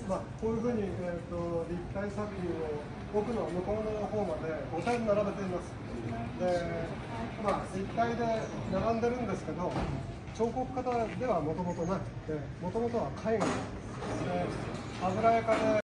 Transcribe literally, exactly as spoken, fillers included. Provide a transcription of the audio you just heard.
まあ、こういうふうに、えー、と立体作品を奥の向こうの方までごてん並べています。で、まあ、立体で並んでるんですけど、彫刻家ではもともとなくて、もともとは絵画で、油絵家で